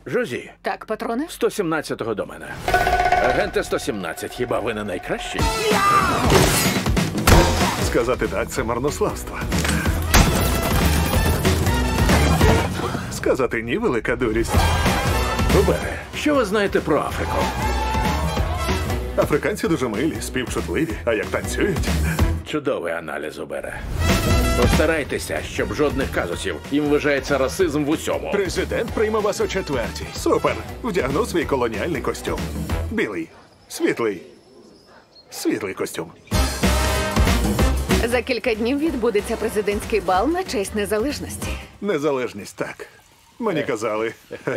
Жозі, Так, патроне? 117-го до мене. Агенте 117, хіба ви не найкращі? Сказати так – це марнославство. Сказати ні – велика дурість. Зубере, що ви знаєте про Африку? Африканці дуже милі, співчутливі, а як танцюють. Чудовий аналіз, Зубере. Постарайтеся, щоб жодних казусів. Їм вважається расизм в усьому. Президент прийме вас о 4:00. Супер! Вдягну свій колоніальний костюм. Білий, світлий, світлий костюм. За кілька днів відбудеться президентський бал на честь незалежності. Незалежність, так. Мені казали.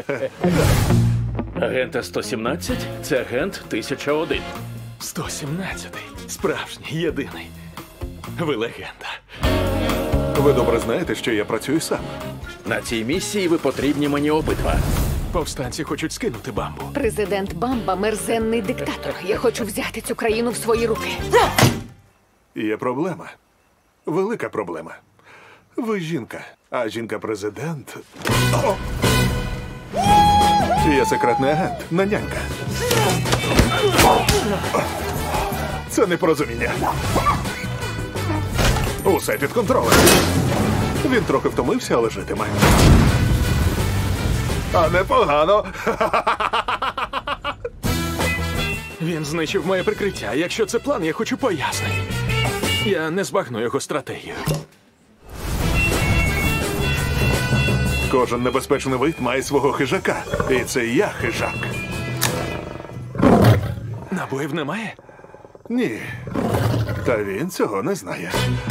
Агенте 117 – це агент 1001. 117-й. Справжній, єдиний. Ви легенда. Ви добре знаєте, що я працюю сам. На цій місії ви потрібні мені обидва. Повстанці хочуть скинути Бамбу. Президент Бамба – мерзенний диктатор. Я хочу взяти цю країну в свої руки. Є проблема. Велика проблема. Ви жінка, а жінка-президент... О! Я секретний агент, не нянька. Це непорозуміння. Усе під контролем. Він трохи втомився, але житиме. А непогано. Він знищив моє прикриття. Якщо це план, я хочу пояснень. Я не збагну його стратегію. Кожен небезпечний вид має свого хижака. І це я хижак. Набоїв немає? Ні. Та він цього не знає.